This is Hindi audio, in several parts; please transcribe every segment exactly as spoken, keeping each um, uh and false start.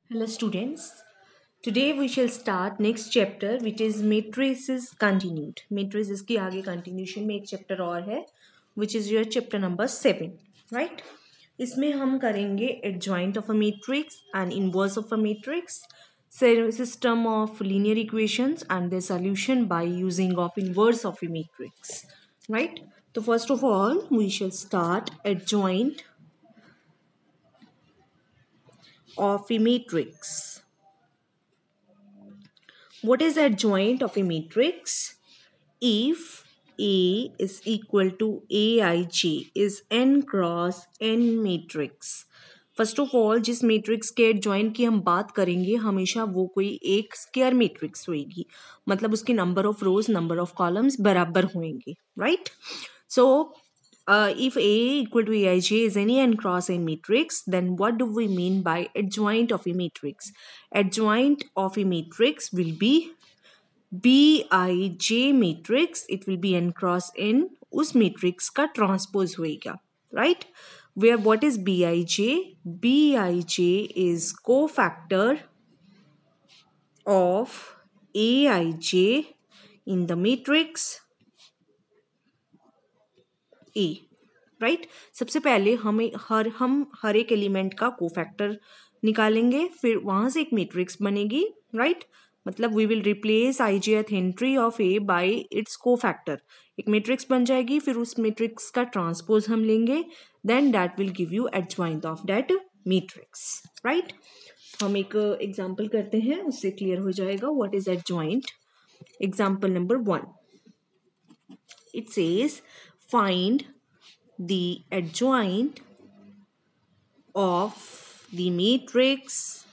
Hello students. Today we shall start next chapter which is matrices continued. Matrices की आगे continuation में एक chapter और है which is your chapter number seven, right? इसमें हम करेंगे adjoint of a matrix and inverse of a matrix, system of linear equations and their solution by using of inverse of a matrix, right? So first of all we shall start adjoint of a matrix. What is adjoint of a matrix? If A is equal to Aij is n cross n matrix. First of all जिस मैट्रिक्स के एडजॉइंट की हम बात करेंगे हमेशा वो कोई एक स्क्वायर मैट्रिक्स होगी, मतलब उसकी number of rows number of columns बराबर होंगे, right? So Uh, if A equal to Aij is any n cross n matrix, then what do we mean by adjoint of a matrix? Adjoint of a matrix will be Bij matrix. It will be n cross n. उस matrix का transpose होएगा, right? Where what is Bij? Bij is cofactor of Aij in the matrix A, right right? सबसे पहले हमें हर हम हर एक एलिमेंट का कोफैक्टर निकालेंगे, फिर वहां से एक मैट्रिक्स बनेगी, राइट right? मतलब we will replace ijth entry of A by its cofactor, एक मैट्रिक्स बन जाएगी, फिर उस मैट्रिक्स का ट्रांसपोज हम लेंगे, then that will give you adjoint of that matrix, right? हम एक एग्जांपल uh, करते हैं, उससे क्लियर हो जाएगा what is adjoint. Example number one, it says find the adjoint of the matrix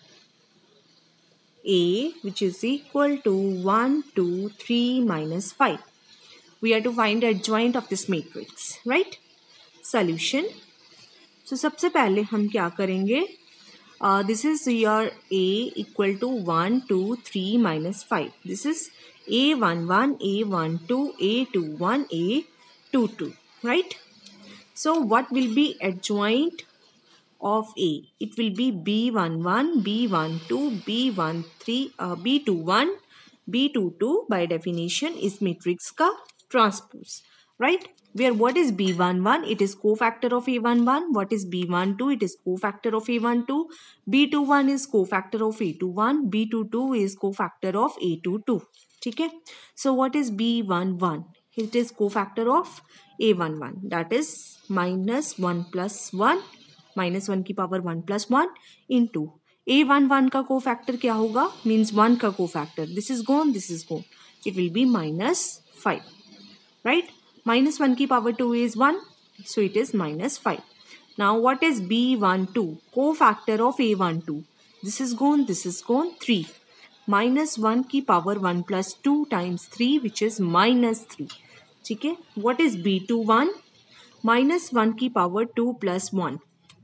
A which is equal to one, two, three minus five. We have to find adjoint of this matrix, right? Solution. So सबसे पहले हम क्या करेंगे? Uh, this is your A equal to one, two, three minus five. This is A one one, A one two, A two one, A two two, right? So what will be adjoint of A? It will be B one one, B one two, B one three, uh, B two one, B two two by definition is matrix का transpose, right? Where what is B one one? It is cofactor of A one one. What is B one two? It is cofactor of A one two. B two one is cofactor of A two one. B two two is cofactor of A two two. ठीक है? So what is B one one? It is cofactor of A one one, that is minus one plus one, minus one की power one plus one into A one one का cofactor क्या होगा? Means one का cofactor. This is gone, this is gone. It will be minus five, right? Minus one की power two is one, so it is minus five. Now what is B one two? Cofactor of A one two. This is gone, this is gone, three. Minus one की power one plus two times three, which is minus three. ठीक है? What is B two one? Minus one की पावर टू प्लस वन,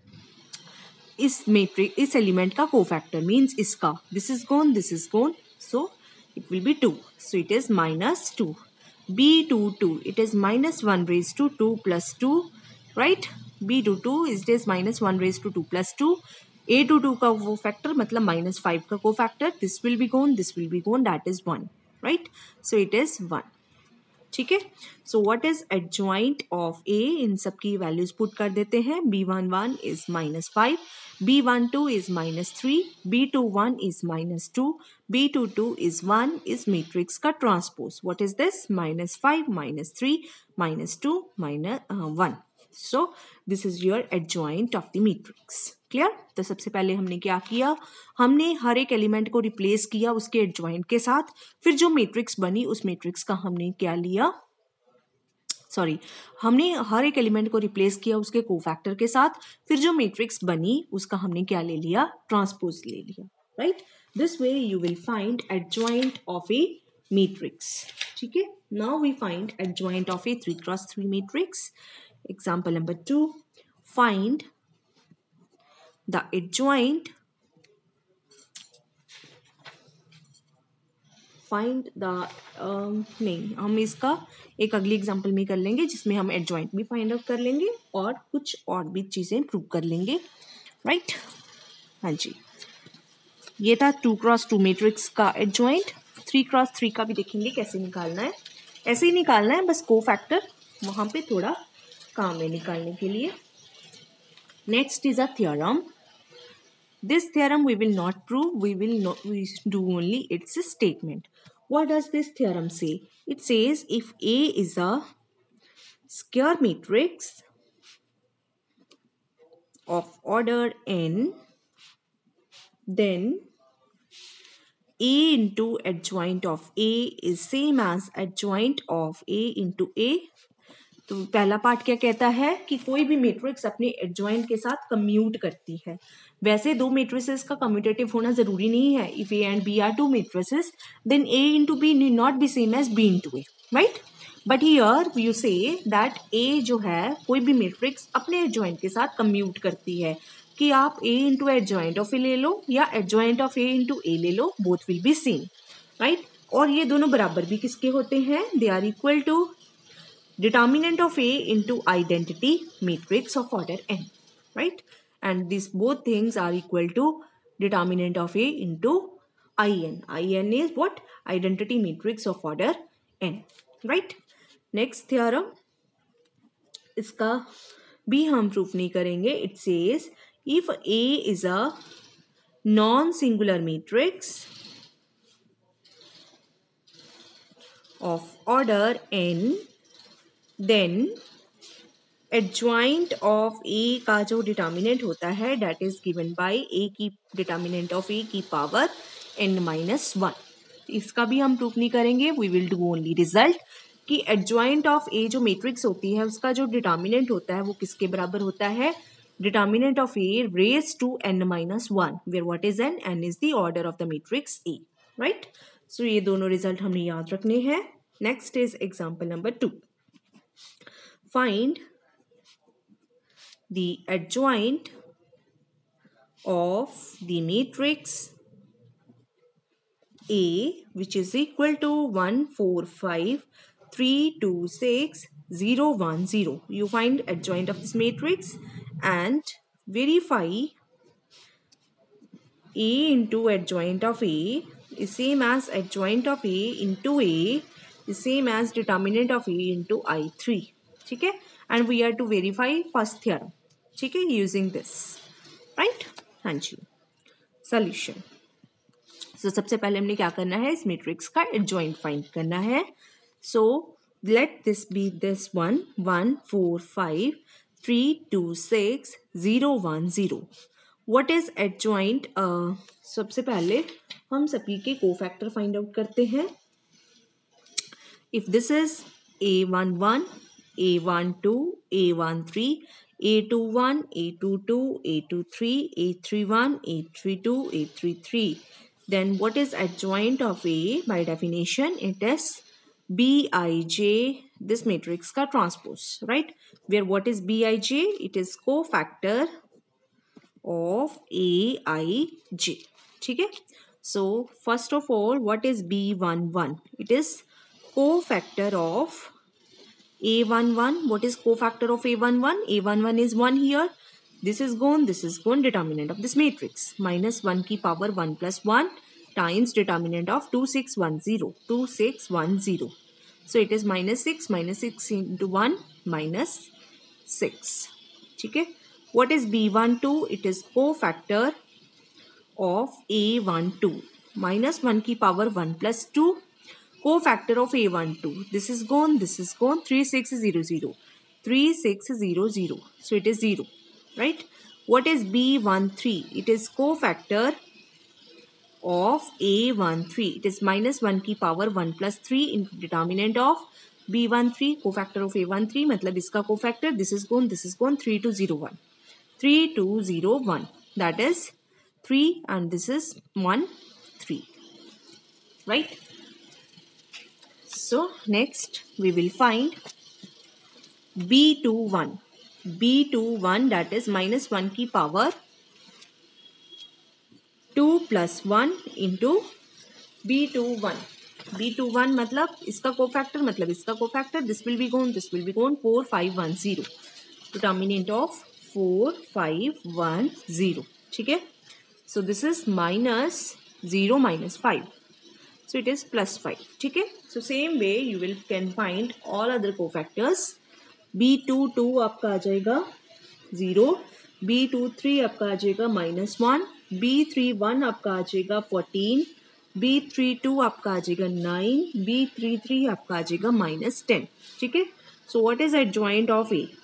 इस मैट्रिक्स इस एलिमेंट का कोफैक्टर मीन्स इसका, this is gone this is gone, so it will be two, so it is minus two. B two two, it is minus one raised to two plus two, right? B two two is it is minus one raised to two plus two. A two two का कोफैक्टर मतलब माइनस फाइव का cofactor, this will be gone this will be gone, that is one, right? So it is one. ठीक है? So what is adjoint of A? इन सब की वैल्यूज पुट कर देते हैं. B one one is minus five, B one two is minus three, B two one is minus two, B two two is one, is matrix का transpose. What is this? Minus five minus three minus two minus one. So this is your adjoint of the matrix. Clear? तो सबसे पहले हमने क्या किया? हमने हर एक एलिमेंट को रिप्लेस किया उसके एडजॉइंट के साथ, फिर जो मैट्रिक्स बनी उस मैट्रिक्स का हमने क्या लिया? सॉरी, हमने हर एक एलिमेंट को रिप्लेस किया उसके कोफैक्टर के साथ, फिर जो मैट्रिक्स बनी उसका हमने क्या ले लिया? ट्रांसपोज ले लिया, right? This way you will find adjoint of a matrix. ठीक है? Now we find adjoint of a three cross three matrix. Example number two, find the adjoint find the um, नहीं, हम इसका एक अगली एग्जांपल में कर लेंगे जिसमें हम एडजॉइंट भी फाइंड आउट कर लेंगे और कुछ और भी चीजें प्रूव कर लेंगे, राइट? हाँ जी. ये था टू क्रॉस टू मैट्रिक्स का एडजॉइंट। थ्री क्रॉस थ्री का भी देखेंगे कैसे निकालना है, ऐसे ही निकालना है, बस को फैक्टर वहाँ पे थोड़ा काम है निकालने के लिए। Next is a theorem. This theorem we will not prove, we will not, we do only its statement. What does this theorem say? It says if A is a square matrix of order n, then A into adjoint of A is same as adjoint of A into A. तो पहला पार्ट क्या कहता है कि कोई भी मैट्रिक्स अपने एडजॉइंट के साथ कम्यूट करती है। वैसे दो मैट्रिसेस का कम्यूटेटिव होना जरूरी नहीं है। If A and B are two matrices then A into B need not be same as B into A, right. But here you say that A जो है कोई भी मैट्रिक्स अपने एडजॉइंट के साथ कम्यूट करती है, कि आप A into adjoint of A ले लो या adjoint of A into A ले लो, both will be same, right. और ये दोनों बराबर भी किसके होते हैं, they are equal to determinant of A into identity matrix of order n, right? And these both things are equal to determinant of A into In. In is what? Identity matrix of order n, right? Next theorem, इसका भी हम प्रूफ नहीं करेंगे. It says if A is a non-singular matrix of order n, then adjoint of A का जो डिटर्मिनेंट होता है that is given by A की डिटर्मिनेंट ऑफ ए की पावर एन माइनस वन. इसका भी हम प्रूफ नहीं करेंगे, we will do only result कि एडजॉइंट ऑफ ए जो मैट्रिक्स होती है उसका जो डिटर्मिनेंट होता है वो किसके बराबर होता है, determinant of A raise to n minus one, where what is n, n is the order of the matrix A, right. So ये दोनों रिजल्ट हमने याद रखने हैं. Next is example number two. Find the adjoint of the matrix A which is equal to one, four, five, three, two, six, zero, one, zero. You find adjoint of this matrix and verify A into adjoint of A is same as adjoint of A into A is same as determinant of A into I three. ठीक है, and we are to verify first theorem, ठीक है, यूजिंग दिस, राइट. हाँ जी. सॉल्यूशन. सो सबसे पहले हमने क्या करना है, इस मैट्रिक्स का एडजॉइंट फाइंड करना है. So let this be this one, one four five three two six zero one zero. What is adjoint? सबसे पहले हम सभी के कोफैक्टर फाइंड आउट करते हैं. If this is A one one, A one two, A one three, A two one, A two two, A two three, A three one, A three two, A three three. Then what is adjoint of A? By definition, it is Bij, this matrix ka transpose, right? Where what is Bij? It is cofactor of Aij. ठीक है? So first of all, what is B one one? It is cofactor of A one one. What is cofactor of A one one? A one one is one here. This is gone. This is gone. Determinant of this matrix. Minus one की power one plus one times determinant of two six one zero. two six one zero. So it is minus six. Minus six into one. Minus six. ठीक है. What is B one two? It is cofactor of A one two. Minus one की power one plus two. Cofactor of A one two. This is gone. This is gone. three six zero zero. three six zero zero. So it is zero. Right? What is B one three? It is cofactor of A one three. It is minus one की power one plus three in determinant of B one three. Cofactor of A one three. मतलब इसका cofactor. This is gone. This is gone. three two zero one. three two zero one. That is three and this is one three. Right? So next we will find B two one. B two one that is minus one की power two plus one into B two one. B two one मतलब इसका कोफैक्टर मतलब इसका cofactor. This will be gone. This will be gone. four five one zero. Determinant of four five one zero. ठीक है. So this is minus zero minus five. So it is plus five. ठीक है. So same way you will can find all other cofactors. B two two आपका आ जाएगा zero, B टू थ्री आपका आ जाएगा minus one, B three one आपका आ जाएगा fourteen, B थ्री टू आपका आ जाएगा nine, B थ्री थ्री आपका आ जाएगा minus ten. ठीक है. So what is adjoint of A?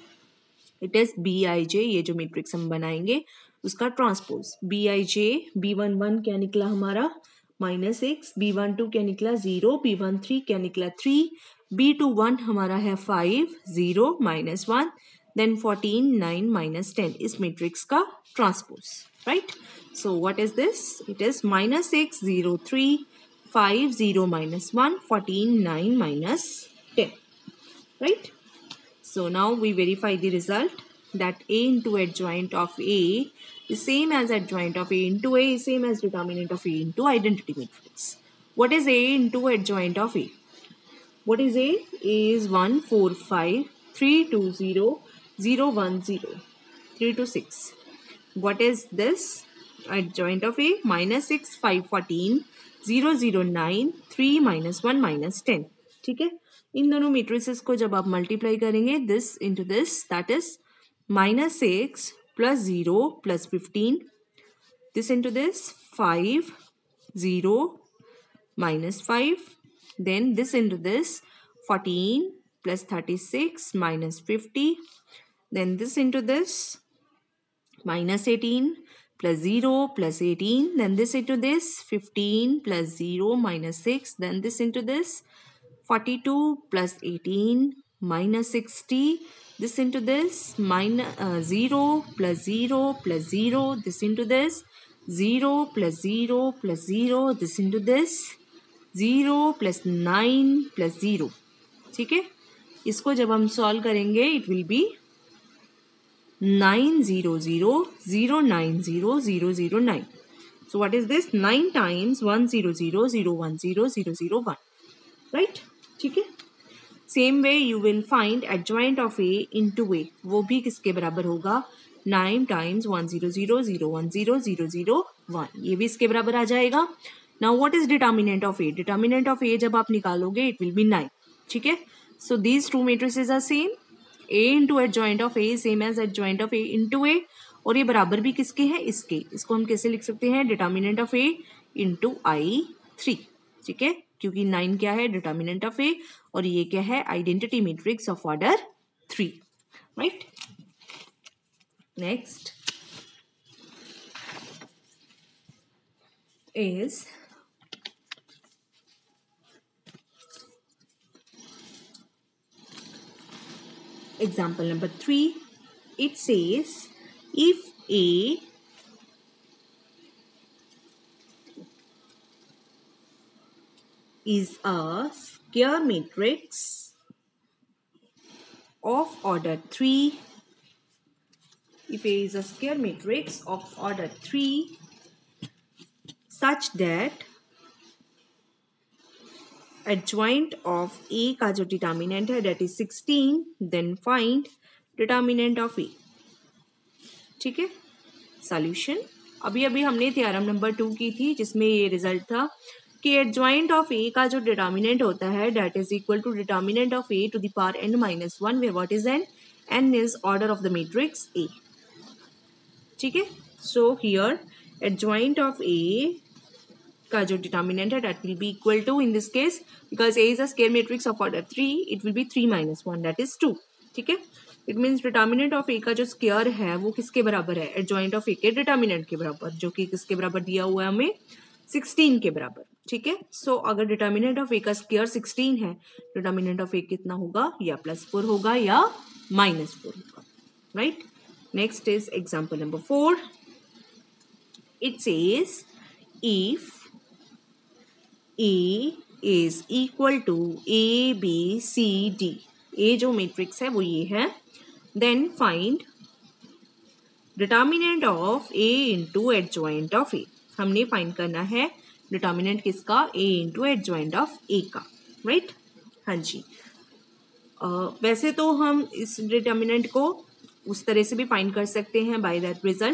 It is B I J. ये जो मैट्रिक्स हम बनाएंगे उसका transpose. B I J, B one one क्या निकला हमारा minus x, B one two क्या निकला जीरो, बी वन थ्री क्या निकला थ्री, बी टू वन हमारा है five, zero minus one, then fourteen, nine minus ten. इस मैट्रिक्स का transpose. Right. So what is this? It is minus x, zero three, five, zero minus one, fourteen, nine minus ten. Right. So now we verify the result that A into adjoint of A is same as adjoint of A into A is same as determinant of A into identity matrix. What is A into adjoint of A? What is A? A is one, four, five, three, two, zero, zero, one, zero, three to six. What is this? Adjoint of A minus six, five, fourteen, zero, zero, nine, three minus one minus ten. ठीक है. इन दोनों मैट्रिसेस को जब आप मल्टीप्लाई करेंगे this into this that is minus six plus zero plus fifteen, this into this five, zero minus five, then this into this fourteen plus thirty six minus fifty, then this into this minus eighteen plus zero plus eighteen, then this into this fifteen plus zero minus six, then this into this forty-two plus eighteen minus sixty, this into this minus uh, zero plus zero plus zero, this into this zero plus zero plus zero, this into this zero plus nine plus zero. ठीक है. इसको जब हम सॉल्व करेंगे it will be nine zero zero zero nine zero zero zero nine. So what is this? nine times one zero zero zero one zero zero zero one. Right? ठीक है. Same way you will find adjoint of A into A. वो भी किसके बराबर होगा? nine times one zero zero zero one zero zero zero one. ये भी इसके बराबर आ जाएगा. Now what is determinant of A? Determinant of A जब आप निकालोगे it will be nine. ठीक है. So these two matrices are same. A into adjoint of A same as adjoint of A into A. और ये बराबर भी किसके हैं? इसके. इसको हम कैसे लिख सकते हैं? determinant of A into I three. ठीक है. क्योंकि नाइन क्या है? determinant of A और ये क्या है? identity matrix of order three. right? Next is example number three. It says if A is a square matrix of order three, if A is a square matrix of order three such that adjoint of A का जो determinant है that is sixteen, then find determinant of A. ठीक है. solution अभी अभी हमने theorem number two की थी जिसमें ये रिजल्ट था कि adjoint of A का जो determinant होता है that is equal to determinant of A to the power n minus one, where what is n? n is order of the matrix A. ठीक है. so here adjoint of A का जो determinant है that will be equal to, in this case because A is a square matrix of order three, it will be three minus one, that is two. ठीक है. it means determinant of A का जो square है वो किसके बराबर है? adjoint of A के determinant के बराबर, जो कि किसके बराबर दिया हुआ है हमें? sixteen के बराबर. ठीक है. so अगर determinant of A का square sixteen है, determinant of A कितना होगा? या plus four होगा या minus four होगा. right? next is example number four. it says if A is equal to A, B, C, D. A जो मैट्रिक्स है वो ये है. Then find determinant of A into adjoint of A. हमने फाइंड करना है determinant किसका? A into adjoint of A का. right? हाँ जी. uh, वैसे तो हम इस determinant को उस तरह से भी फाइंड कर सकते हैं by that result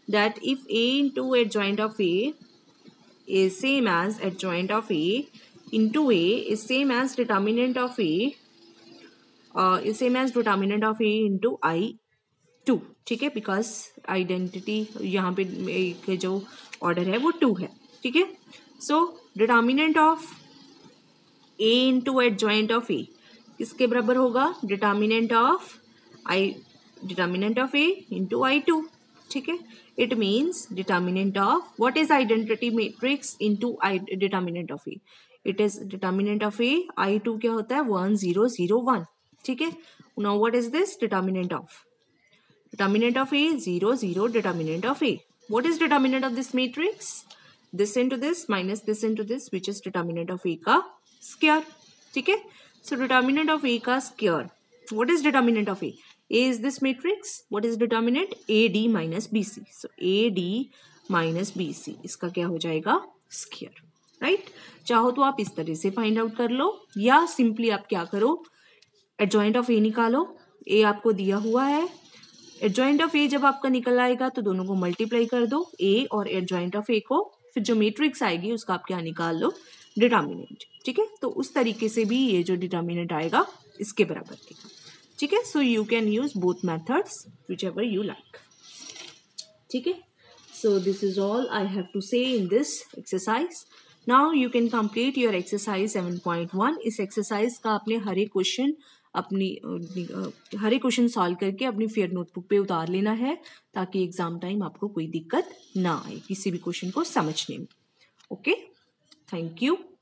that if A into adjoint of A is same as adjoint of A into A is same as determinant of A uh, is same as determinant of A into I two, ठीक है, बिकॉज आइडेंटिटी यहाँ पे एक जो ऑर्डर है वो टू है, ठीक है. So determinant of A into adjoint of A किसके बराबर होगा? Determinant of I determinant of A into I two, ठीक है. It means determinant of what is identity matrix into I determinant of A. It is determinant of A I two क्या होता है? वन जीरो जीरो वन, ठीक है. Now what is this? Determinant of determinant of A zero zero determinant of A. What is determinant of this matrix? This into this minus this into this, which is determinant of A का square, ठीक है. So determinant of A का square. What is determinant of A? A is this matrix. What is determinant? A D minus B C. So A D minus B C इसका क्या हो जाएगा? Square, right? चाहो तो आप इस तरह से फाइंड आउट कर लो, या सिंपली आप क्या करो, एडजॉइंट ऑफ ए निकालो. ए आपको दिया हुआ है, एडजॉइंट ऑफ ए जब आपका निकल आएगा तो दोनों को मल्टीप्लाई कर दो, ए और एडजॉइंट ऑफ ए को, फिर जो मैट्रिक्स आएगी उसका आप क्या निकाल लो? डिटर्मिनेंट, ठीक है. तो उस तरीके से भी ये जो डिटर्मिनेंट आएगा इसके बराबर आएगा, ठीक है. So you can use both methods whichever you like, ठीक है. So this is all I have to say in this exercise. Now you can complete your exercise seven point one. इस एक्सरसाइज का आपने हर एक क्वेश्चन अपनी हर एक क्वेश्चन सॉल्व करके अपनी फेयर नोटबुक पे उतार लेना है, ताकि एग्जाम टाइम आपको कोई दिक्कत ना आए किसी भी क्वेश्चन को समझने में. Okay, thank you.